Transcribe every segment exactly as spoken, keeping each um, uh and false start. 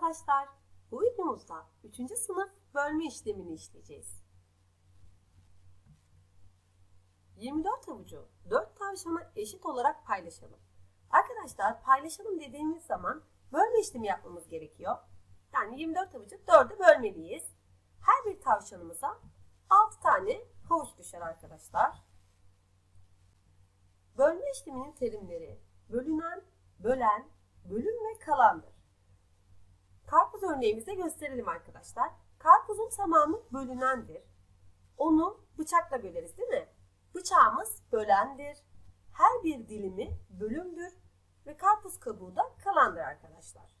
arkadaşlar, bu videomuzda üçüncü sınıf bölme işlemini işleyeceğiz. yirmi dört avucu dört tavşana eşit olarak paylaşalım. Arkadaşlar paylaşalım dediğimiz zaman bölme işlemi yapmamız gerekiyor. Yani yirmi dört avucu dörde bölmeliyiz. Her bir tavşanımıza altı tane havuç düşer arkadaşlar. Bölme işleminin terimleri bölünen, bölen, bölüm ve kalandır. Karpuz örneğimizde gösterelim arkadaşlar. Karpuzun tamamı bölünendir. Onu bıçakla böleriz değil mi? Bıçağımız bölendir. Her bir dilimi bölümdür ve karpuz kabuğu da kalandır arkadaşlar.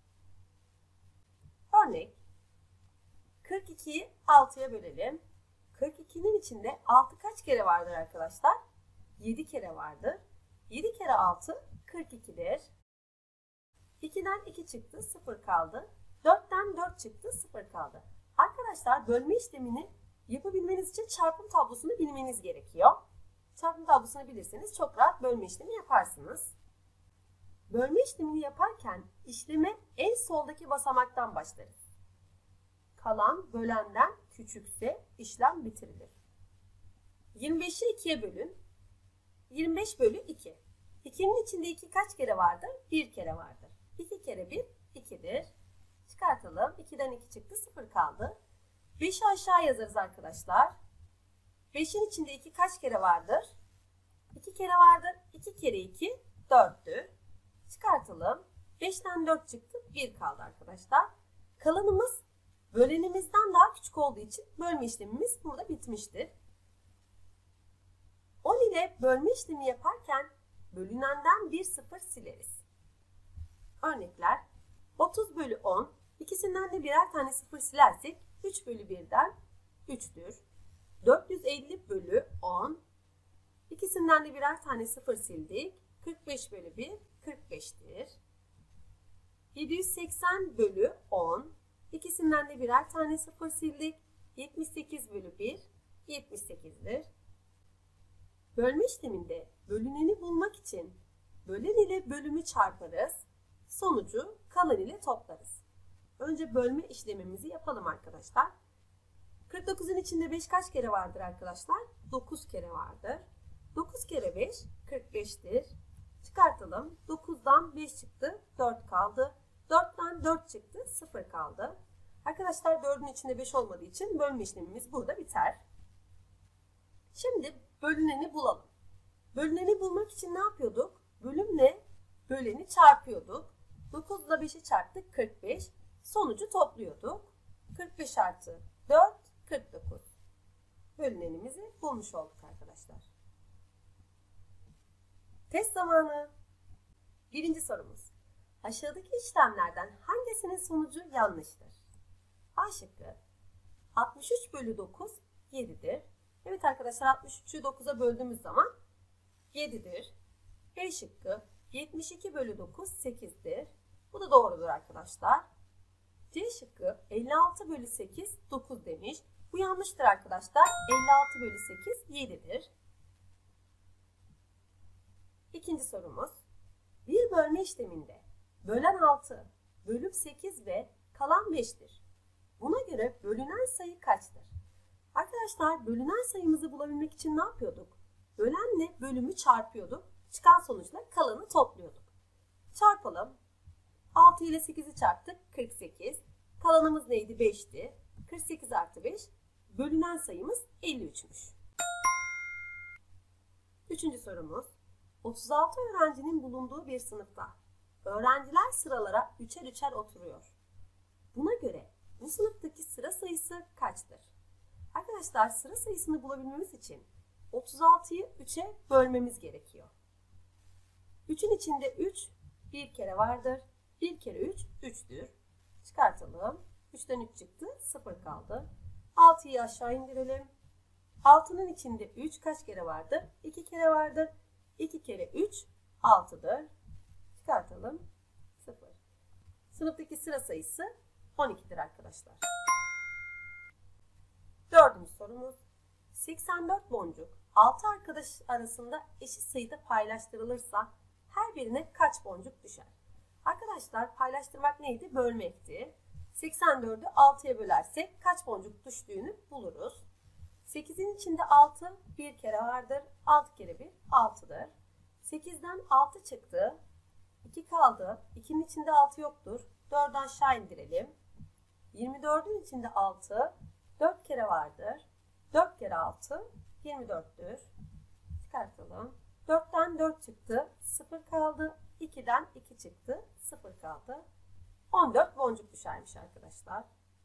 Örnek kırk ikiyi altıya bölelim. kırk ikinin içinde altı kaç kere vardır arkadaşlar? yedi kere vardır. yedi kere altı kırk ikidir. ikiden iki çıktı, sıfır kaldı. dörtten dört çıktı, sıfır kaldı. Arkadaşlar bölme işlemini yapabilmeniz için çarpım tablosunu bilmeniz gerekiyor. Çarpım tablosunu bilirseniz çok rahat bölme işlemi yaparsınız. Bölme işlemini yaparken işleme en soldaki basamaktan başlarız. Kalan bölenden küçükse işlem bitirilir. yirmi beşi ikiye bölün. yirmi beş bölü iki. ikinin içinde iki kaç kere vardır? bir kere vardır. iki kere bir, ikidir. Çıkartalım. ikiden iki çıktı, sıfır kaldı. beşi aşağı yazarız arkadaşlar. beşin içinde iki kaç kere vardır? iki kere vardır. iki kere iki, dörttür. Çıkartalım. beşten dört çıktı, bir kaldı arkadaşlar. Kalanımız bölenimizden daha küçük olduğu için bölme işlemimiz burada bitmiştir. on ile bölme işlemi yaparken bölünenden bir sıfır sileriz. Örnekler otuz bölü on, ikisinden de birer tane sıfır silersek üç bölü birden üçtür. dört yüz elli bölü on, ikisinden de birer tane sıfır sildik. kırk beş bölü bir, kırk beştir. yedi yüz seksen bölü on, ikisinden de birer tane sıfır sildik. yetmiş sekiz bölü bir, yetmiş sekizdir. Bölme işleminde bölüneni bulmak için bölen ile bölümü çarparız. Sonucu kalan ile toplarız. Önce bölme işlemimizi yapalım arkadaşlar. kırk dokuzun içinde beş kaç kere vardır arkadaşlar? dokuz kere vardır. dokuz kere beş, kırk beştir. Çıkartalım. dokuzdan beş çıktı, dört kaldı. dörtten dört çıktı, sıfır kaldı. Arkadaşlar dördün içinde beş olmadığı için bölme işlemimiz burada biter. Şimdi bölüneni bulalım. Bölüneni bulmak için ne yapıyorduk? Bölümle böleni çarpıyorduk. dokuz ile beşi çarptık, kırk beş. Sonucu topluyorduk. kırk beş artı dört, kırk dokuz. Bölünenimizi bulmuş olduk arkadaşlar. Test zamanı. Birinci sorumuz. Aşağıdaki işlemlerden hangisinin sonucu yanlıştır? A şıkkı. altmış üç bölü dokuz, yedidir. Evet arkadaşlar altmış üçü dokuza böldüğümüz zaman yedidir. B şıkkı. yetmiş iki bölü dokuz, sekizdir. Bu da doğrudur arkadaşlar. C şıkkı. elli altı bölü sekiz, dokuz demiş. Bu yanlıştır arkadaşlar. elli altı bölü sekiz, yedidir. İkinci sorumuz. Bir bölme işleminde bölen altı, bölüm sekiz ve kalan beştir. Buna göre bölünen sayı kaçtır? Arkadaşlar bölünen sayımızı bulabilmek için ne yapıyorduk? Bölenle bölümü çarpıyorduk. Çıkan sonuçla kalanı topluyorduk. Çarpalım. altı ile sekizi çarptık. kırk sekiz. Kalanımız neydi? beşti. kırk sekiz artı beş. Bölünen sayımız elli üçmüş. Üçüncü sorumuz. otuz altı öğrencinin bulunduğu bir sınıfta öğrenciler sıralara üçer üçer oturuyor. Buna göre bu sınıftaki sıra sayısı kaçtır? Arkadaşlar sıra sayısını bulabilmemiz için otuz altıyı üçe bölmemiz gerekiyor. üçün içinde üç bir kere vardır. bir kere üç, üçtür. Çıkartalım. üçten üç çıktı, sıfır kaldı. altıyı aşağı indirelim. altının içinde üç kaç kere vardır? iki kere vardır. iki kere üç, altıdır. Çıkartalım. sıfır. Sınıftaki sıra sayısı on ikidir arkadaşlar. Dördüncü sorumuz. seksen dört boncuk altı arkadaş arasında eşit sayıda paylaştırılırsa her birine kaç boncuk düşer? Arkadaşlar paylaştırmak neydi? Bölmekti. seksen dördü altıya bölersek kaç boncuk düştüğünü buluruz. sekizin içinde altı bir kere vardır. altı kere bir altıdır. sekizden altı çıktı. iki kaldı. ikinin içinde altı yoktur. dördü aşağı indirelim. yirmi dördün içinde altı dört kere vardır. dört kere altı yirmi dörttür. Çıkartalım. dörtten dört çıktı. sıfır kaldı. ikiden iki çıktı. sıfır kaldı. on dört boncuk düşermiş arkadaşlar.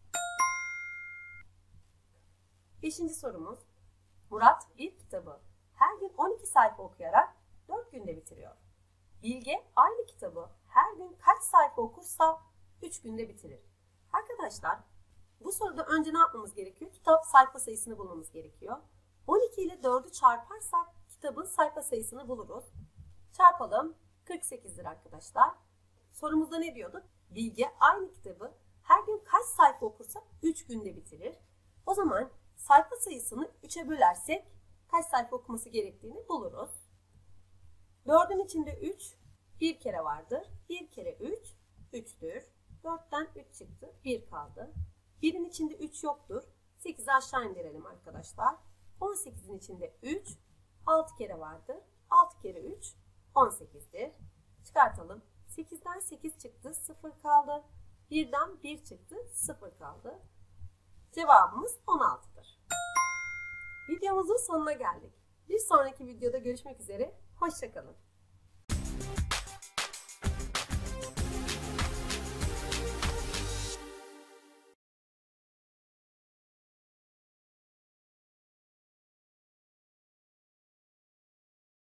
Beşinci sorumuz. Murat bir kitabı her gün on iki sayfa okuyarak dört günde bitiriyor. Bilge aynı kitabı her gün kaç sayfa okursa üç günde bitirir. Arkadaşlar bu soruda önce ne yapmamız gerekiyor? Kitap sayfa sayısını bulmamız gerekiyor. on iki ile dördü çarparsak kitabın sayfa sayısını buluruz. Çarpalım. kırk sekizdir arkadaşlar. Sorumuzda ne diyorduk? Bilge aynı kitabı her gün kaç sayfa okursa üç günde bitirir. O zaman sayfa sayısını üçe bölersek kaç sayfa okuması gerektiğini buluruz. dördün içinde üç bir kere vardır. bir kere üç üçtür. dörtten üç çıktı. bir kaldı. birin içinde üç yoktur. sekizi aşağı indirelim arkadaşlar. on sekizin içinde üç altı kere vardır. altı kere üç on sekizdir. Çıkartalım. sekizden sekiz çıktı. sıfır kaldı. birden bir çıktı. sıfır kaldı. Cevabımız on altıdır. Videomuzun sonuna geldik. Bir sonraki videoda görüşmek üzere. Hoşça kalın.